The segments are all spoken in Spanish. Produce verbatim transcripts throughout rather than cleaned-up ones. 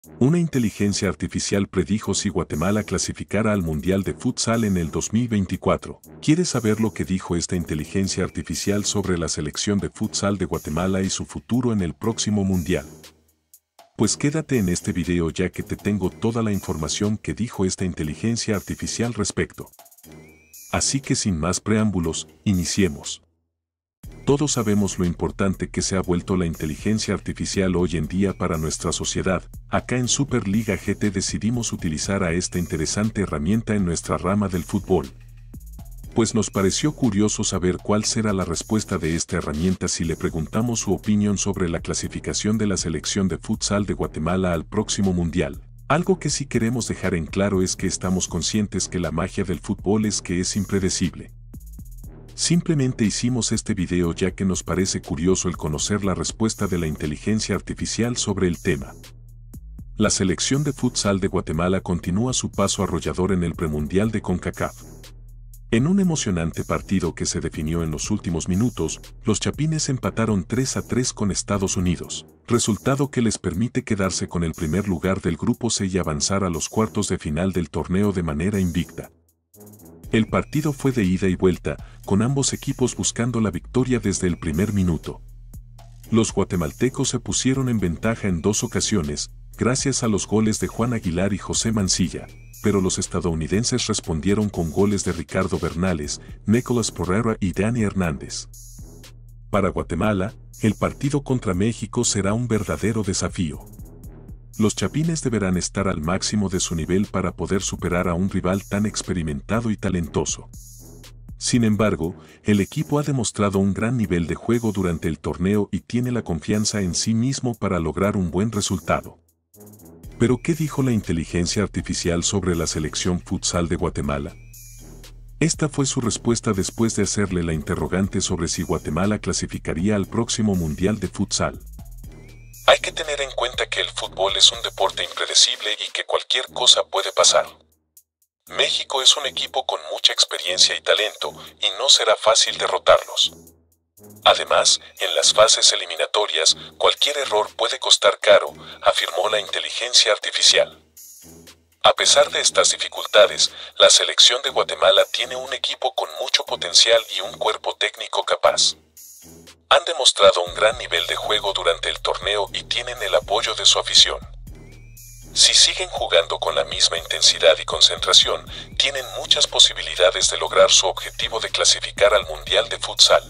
Una inteligencia artificial predijo si Guatemala clasificara al Mundial de Futsal en el dos mil veinticuatro. ¿Quieres saber lo que dijo esta inteligencia artificial sobre la selección de futsal de Guatemala y su futuro en el próximo Mundial? Pues quédate en este video ya que te tengo toda la información que dijo esta inteligencia artificial respecto. Así que sin más preámbulos, iniciemos. Todos sabemos lo importante que se ha vuelto la inteligencia artificial hoy en día para nuestra sociedad. Acá en Superliga G T decidimos utilizar a esta interesante herramienta en nuestra rama del fútbol. Pues nos pareció curioso saber cuál será la respuesta de esta herramienta si le preguntamos su opinión sobre la clasificación de la selección de futsal de Guatemala al próximo Mundial. Algo que sí queremos dejar en claro es que estamos conscientes que la magia del fútbol es que es impredecible. Simplemente hicimos este video ya que nos parece curioso el conocer la respuesta de la inteligencia artificial sobre el tema. La selección de futsal de Guatemala continúa su paso arrollador en el premundial de CONCACAF. En un emocionante partido que se definió en los últimos minutos, los chapines empataron tres a tres con Estados Unidos, resultado que les permite quedarse con el primer lugar del grupo C y avanzar a los cuartos de final del torneo de manera invicta. El partido fue de ida y vuelta, con ambos equipos buscando la victoria desde el primer minuto. Los guatemaltecos se pusieron en ventaja en dos ocasiones, gracias a los goles de Juan Aguilar y José Mancilla, pero los estadounidenses respondieron con goles de Ricardo Bernales, Nicolás Porrera y Dani Hernández. Para Guatemala, el partido contra México será un verdadero desafío. Los chapines deberán estar al máximo de su nivel para poder superar a un rival tan experimentado y talentoso. Sin embargo, el equipo ha demostrado un gran nivel de juego durante el torneo y tiene la confianza en sí mismo para lograr un buen resultado. ¿Pero qué dijo la inteligencia artificial sobre la selección futsal de Guatemala? Esta fue su respuesta después de hacerle la interrogante sobre si Guatemala clasificaría al próximo Mundial de Futsal. Hay que tener en cuenta que el fútbol es un deporte impredecible y que cualquier cosa puede pasar. México es un equipo con mucha experiencia y talento y no será fácil derrotarlos. Además, en las fases eliminatorias, cualquier error puede costar caro, afirmó la inteligencia artificial. A pesar de estas dificultades, la selección de Guatemala tiene un equipo con mucho potencial y un cuerpo técnico capaz. Han demostrado un gran nivel de juego durante el torneo y tienen el apoyo de su afición. Si siguen jugando con la misma intensidad y concentración, tienen muchas posibilidades de lograr su objetivo de clasificar al Mundial de Futsal.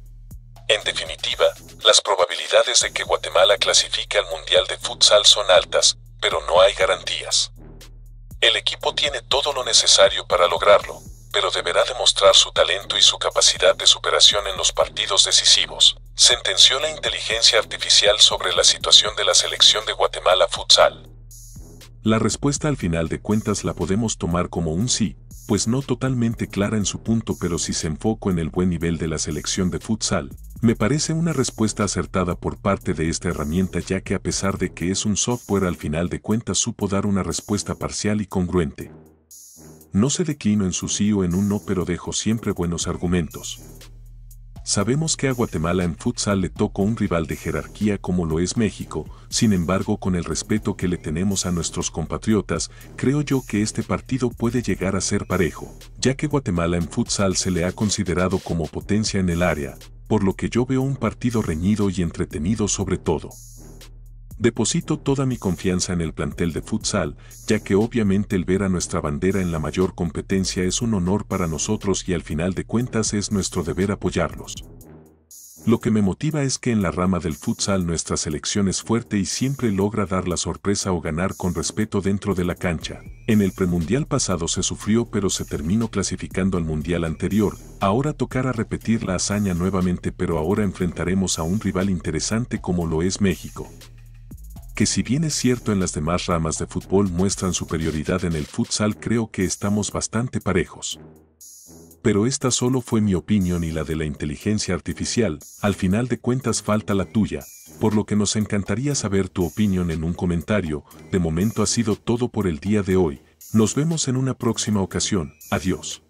En definitiva, las probabilidades de que Guatemala clasifique al Mundial de Futsal son altas, pero no hay garantías. El equipo tiene todo lo necesario para lograrlo, pero deberá demostrar su talento y su capacidad de superación en los partidos decisivos, sentenció la inteligencia artificial sobre la situación de la selección de Guatemala Futsal. La respuesta al final de cuentas la podemos tomar como un sí, pues no totalmente clara en su punto, pero si se enfocó en el buen nivel de la selección de futsal, me parece una respuesta acertada por parte de esta herramienta, ya que a pesar de que es un software al final de cuentas supo dar una respuesta parcial y congruente. No se declinó en su sí o en un no, pero dejó siempre buenos argumentos. Sabemos que a Guatemala en futsal le tocó un rival de jerarquía como lo es México, sin embargo, con el respeto que le tenemos a nuestros compatriotas, creo yo que este partido puede llegar a ser parejo, ya que Guatemala en futsal se le ha considerado como potencia en el área, por lo que yo veo un partido reñido y entretenido sobre todo. Deposito toda mi confianza en el plantel de futsal, ya que obviamente el ver a nuestra bandera en la mayor competencia es un honor para nosotros y al final de cuentas es nuestro deber apoyarlos. Lo que me motiva es que en la rama del futsal nuestra selección es fuerte y siempre logra dar la sorpresa o ganar con respeto dentro de la cancha. En el premundial pasado se sufrió, pero se terminó clasificando al mundial anterior. Ahora tocará repetir la hazaña nuevamente, pero ahora enfrentaremos a un rival interesante como lo es México, que si bien es cierto en las demás ramas de fútbol muestran superioridad en el futsal, creo que estamos bastante parejos. Pero esta solo fue mi opinión y la de la inteligencia artificial, al final de cuentas falta la tuya, por lo que nos encantaría saber tu opinión en un comentario. De momento ha sido todo por el día de hoy, nos vemos en una próxima ocasión, adiós.